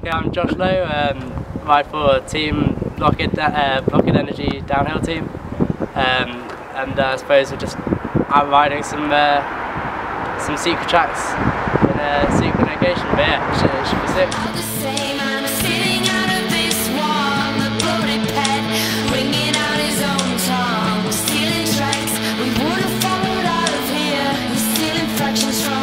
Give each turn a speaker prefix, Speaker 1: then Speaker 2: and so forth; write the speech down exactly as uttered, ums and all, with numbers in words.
Speaker 1: Yeah, I'm Josh Lowe, um, ride for team Blockhead, uh, Blockhead Energy downhill team, um, and uh, I suppose we're just out riding some uh, some secret tracks in a secret location, but yeah, it should, it should be sick.
Speaker 2: Fractions from